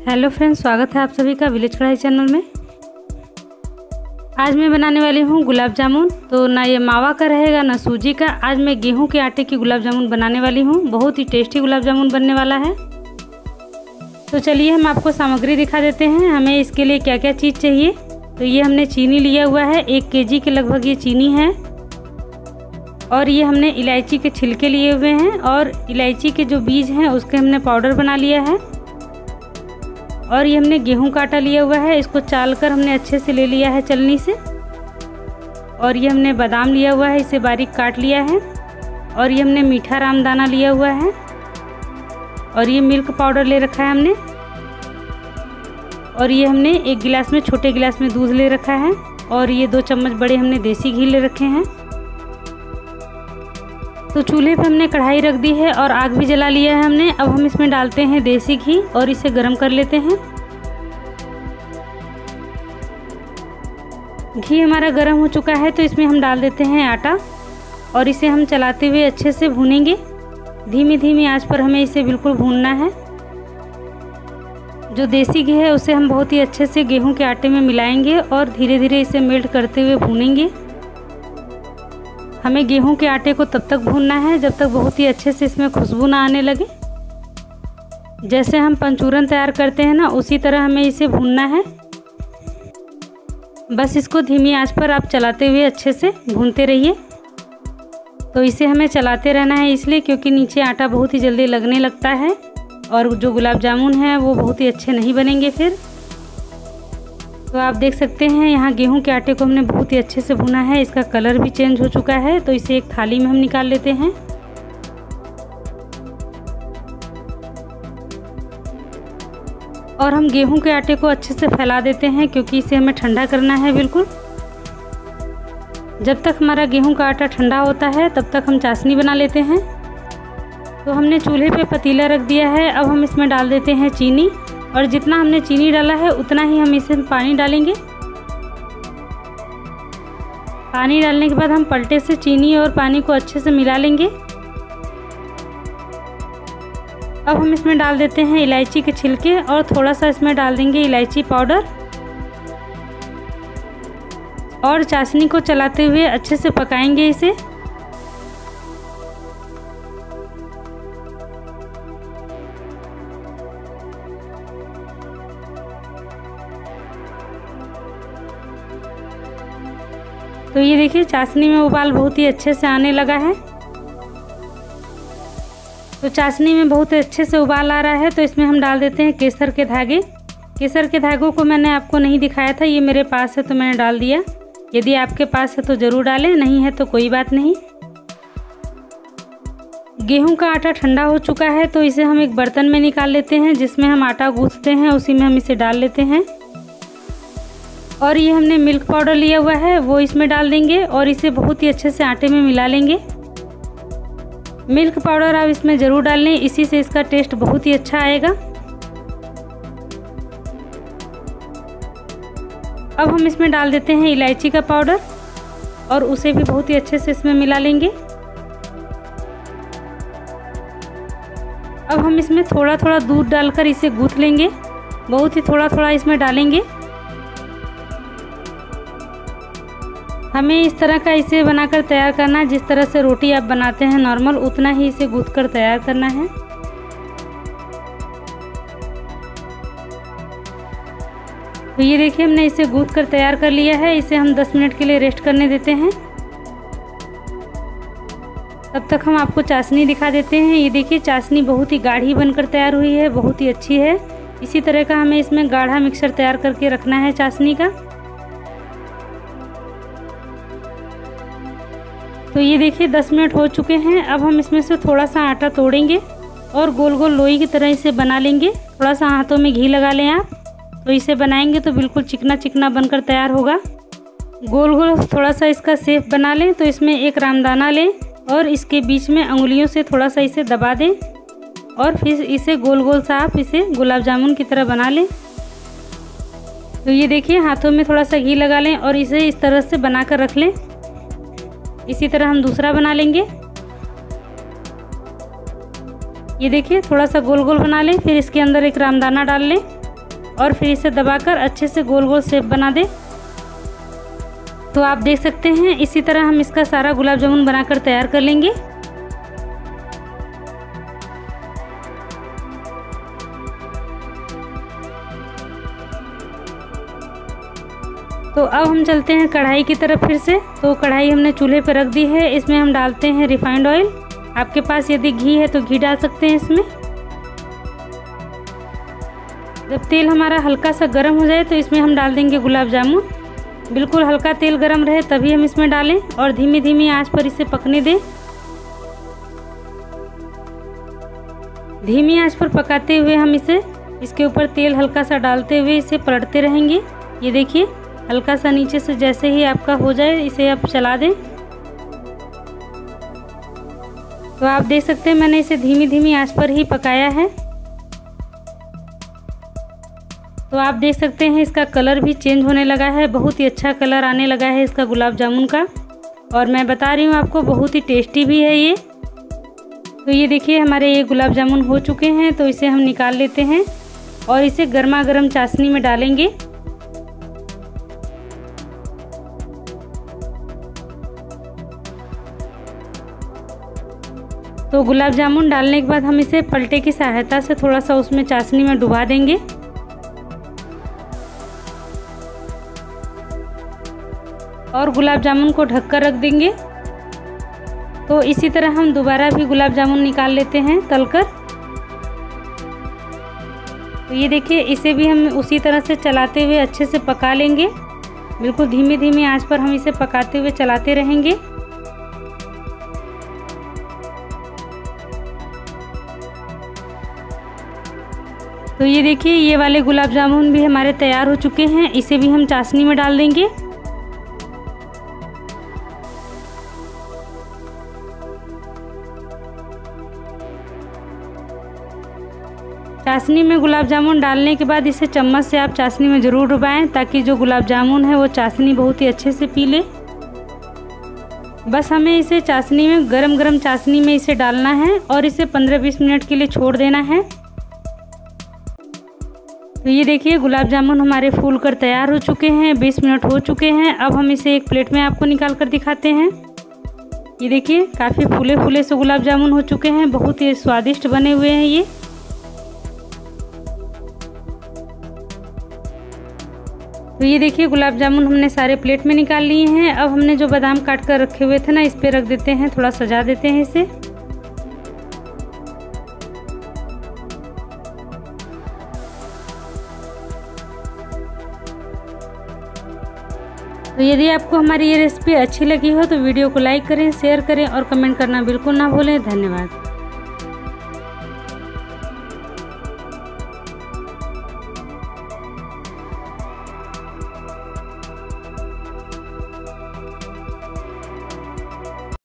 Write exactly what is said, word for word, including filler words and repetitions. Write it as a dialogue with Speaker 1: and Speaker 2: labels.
Speaker 1: Hello friends, स्वागत है आप सभी का विलेज कढ़ाई चैनल में। आज मैं बनाने वाली हूँ गुलाब जामुन। तो ना ये मावा का रहेगा ना सूजी का। आज मैं गेहूं के आटे की गुलाब जामुन बनाने वाली हूँ। बहुत ही टेस्टी गुलाब जामुन बनने वाला है। तो चलिए हम आपको सामग्री दिखा देते हैं, हमें इसके लिए क्या क्या चीज़ चाहिए। तो ये हमने चीनी लिया हुआ है, एक केजी के लगभग ये चीनी है। और ये हमने इलायची के छिलके लिए हुए हैं और इलायची के जो बीज हैं उसके हमने पाउडर बना लिया है। और ये हमने गेहूं का आटा लिया हुआ है, इसको चाल कर हमने अच्छे से ले लिया है चलनी से। और ये हमने बादाम लिया हुआ है, इसे बारीक काट लिया है। और ये हमने मीठा रामदाना लिया हुआ है। और ये मिल्क पाउडर ले रखा है हमने। और ये हमने एक गिलास में, छोटे गिलास में दूध ले रखा है। और ये दो चम्मच बड़े हमने देसी घी ले रखे हैं। तो चूल्हे पे हमने कढ़ाई रख दी है और आग भी जला लिया है हमने। अब हम इसमें डालते हैं देसी घी और इसे गर्म कर लेते हैं। घी हमारा गर्म हो चुका है तो इसमें हम डाल देते हैं आटा और इसे हम चलाते हुए अच्छे से भूनेंगे। धीमी धीमी आंच पर हमें इसे बिल्कुल भूनना है। जो देसी घी है उसे हम बहुत ही अच्छे से गेहूं के आटे में मिलाएंगे और धीरे धीरे इसे मेल्ट करते हुए भूनेंगे। हमें गेहूं के आटे को तब तक भूनना है जब तक बहुत ही अच्छे से इसमें खुशबू ना आने लगे। जैसे हम पंचूरन तैयार करते हैं ना, उसी तरह हमें इसे भूनना है। बस इसको धीमी आंच पर आप चलाते हुए अच्छे से भूनते रहिए। तो इसे हमें चलाते रहना है इसलिए क्योंकि नीचे आटा बहुत ही जल्दी लगने लगता है और जो गुलाब जामुन है वो बहुत ही अच्छे नहीं बनेंगे फिर। तो आप देख सकते हैं यहाँ गेहूं के आटे को हमने बहुत ही अच्छे से भुना है। इसका कलर भी चेंज हो चुका है। तो इसे एक थाली में हम निकाल लेते हैं। और हम गेहूं के आटे को अच्छे से फैला देते हैं क्योंकि इसे हमें ठंडा करना है बिल्कुल। जब तक हमारा गेहूं का आटा ठंडा होता है तब तक हम चाशनी बना लेते हैं। तो हमने चूल्हे पे पतीला रख दिया है। अब हम इसमें डाल देते हैं चीनी और जितना हमने चीनी डाला है उतना ही हम इसमें पानी डालेंगे। पानी डालने के बाद हम पलटे से चीनी और पानी को अच्छे से मिला लेंगे। अब हम इसमें डाल देते हैं इलायची के छिलके और थोड़ा सा इसमें डाल देंगे इलायची पाउडर। और चाशनी को चलाते हुए अच्छे से पकाएंगे इसे। तो ये देखिए चाशनी में उबाल बहुत ही अच्छे से आने लगा है। तो चाशनी में बहुत अच्छे से उबाल आ रहा है तो इसमें हम डाल देते हैं केसर के धागे। केसर के धागों को मैंने आपको नहीं दिखाया था, ये मेरे पास है तो मैंने डाल दिया। यदि आपके पास है तो ज़रूर डालें, नहीं है तो कोई बात नहीं। गेहूं का आटा ठंडा हो चुका है तो इसे हम एक बर्तन में निकाल लेते हैं जिसमें हम आटा गूंथते हैं, उसी में हम इसे डाल लेते हैं। और ये हमने मिल्क पाउडर लिया हुआ है वो इसमें डाल देंगे और इसे बहुत ही अच्छे से आटे में मिला लेंगे। मिल्क पाउडर आप इसमें ज़रूर डाल लें, इसी से इसका टेस्ट बहुत ही अच्छा आएगा। अब हम इसमें डाल देते हैं इलायची का पाउडर और उसे भी बहुत ही अच्छे से इसमें मिला लेंगे। अब हम इसमें थोड़ा थोड़ा दूध डालकर इसे गूंथ लेंगे, बहुत ही थोड़ा थोड़ा इसमें डालेंगे। हमें इस तरह का इसे बनाकर तैयार करना है, जिस तरह से रोटी आप बनाते हैं नॉर्मल, उतना ही इसे गूंथ कर तैयार करना है। तो ये देखिए हमने इसे गूंथ कर तैयार कर लिया है। इसे हम दस मिनट के लिए रेस्ट करने देते हैं। तब तक हम आपको चाशनी दिखा देते हैं। ये देखिए चाशनी बहुत ही गाढ़ी बनकर तैयार हुई है, बहुत ही अच्छी है। इसी तरह का हमें इसमें गाढ़ा मिक्सचर तैयार करके रखना है चाशनी का। तो ये देखिए दस मिनट हो चुके हैं। अब हम इसमें से थोड़ा सा आटा तोड़ेंगे और गोल गोल लोई की तरह इसे बना लेंगे। थोड़ा सा हाथों में घी लगा लें आप, तो इसे बनाएंगे तो बिल्कुल चिकना चिकना बनकर तैयार होगा। गोल गोल थोड़ा सा इसका शेप बना लें। तो इसमें एक रामदाना लें और इसके बीच में अंगुलियों से थोड़ा सा इसे दबा दें और फिर इसे गोल गोल सा आप इसे गुलाब जामुन की तरह बना लें। तो ये देखिए हाथों में थोड़ा सा घी लगा लें और इसे इस तरह से बना कर रख लें। इसी तरह हम दूसरा बना लेंगे। ये देखिए थोड़ा सा गोल गोल बना लें, फिर इसके अंदर एक रामदाना डाल लें और फिर इसे दबाकर अच्छे से गोल गोल शेप बना दें। तो आप देख सकते हैं इसी तरह हम इसका सारा गुलाब जामुन बनाकर तैयार कर लेंगे। तो अब हम चलते हैं कढ़ाई की तरफ फिर से। तो कढ़ाई हमने चूल्हे पर रख दी है, इसमें हम डालते हैं रिफाइंड ऑयल। आपके पास यदि घी है तो घी डाल सकते हैं इसमें। जब तेल हमारा हल्का सा गर्म हो जाए तो इसमें हम डाल देंगे गुलाब जामुन। बिल्कुल हल्का तेल गर्म रहे तभी हम इसमें डालें और धीमी धीमी आंच पर इसे पकने दें। धीमी आंच पर पकाते हुए हम इसे इसके ऊपर तेल हल्का सा डालते हुए इसे पलटते रहेंगे। ये देखिए हल्का सा नीचे से जैसे ही आपका हो जाए इसे आप चला दें। तो आप देख सकते हैं मैंने इसे धीमी धीमी आंच पर ही पकाया है। तो आप देख सकते हैं इसका कलर भी चेंज होने लगा है, बहुत ही अच्छा कलर आने लगा है इसका गुलाब जामुन का। और मैं बता रही हूँ आपको बहुत ही टेस्टी भी है ये। तो ये देखिए हमारे ये गुलाब जामुन हो चुके हैं। तो इसे हम निकाल लेते हैं और इसे गर्मा गर्म चाशनी में डालेंगे। तो गुलाब जामुन डालने के बाद हम इसे पलटे की सहायता से थोड़ा सा उसमें चाशनी में डुबा देंगे। और गुलाब जामुन को ढककर रख देंगे। तो इसी तरह हम दोबारा भी गुलाब जामुन निकाल लेते हैं तलकर। तो ये देखिए इसे भी हम उसी तरह से चलाते हुए अच्छे से पका लेंगे। बिल्कुल धीमी धीमी आंच पर हम इसे पकाते हुए चलाते रहेंगे। तो ये देखिए ये वाले गुलाब जामुन भी हमारे तैयार हो चुके हैं। इसे भी हम चाशनी में डाल देंगे। चाशनी में गुलाब जामुन डालने के बाद इसे चम्मच से आप चाशनी में ज़रूर डुबाएं ताकि जो गुलाब जामुन है वो चाशनी बहुत ही अच्छे से पी ले। बस हमें इसे चाशनी में गरम गरम चाशनी में इसे डालना है और इसे पंद्रह बीस मिनट के लिए छोड़ देना है। तो ये देखिए गुलाब जामुन हमारे फूल कर तैयार हो चुके हैं, बीस मिनट हो चुके हैं। अब हम इसे एक प्लेट में आपको निकाल कर दिखाते हैं। ये देखिए काफ़ी फूले फूले से गुलाब जामुन हो चुके हैं, बहुत ही स्वादिष्ट बने हुए हैं ये। तो ये देखिए गुलाब जामुन हमने सारे प्लेट में निकाल लिए हैं। अब हमने जो बादाम काट कर रखे हुए थे ना इस पे रख देते हैं, थोड़ा सजा देते हैं इसे। तो यदि आपको हमारी ये रेसिपी अच्छी लगी हो तो वीडियो को लाइक करें, शेयर करें और कमेंट करना बिल्कुल ना भूलें। धन्यवाद।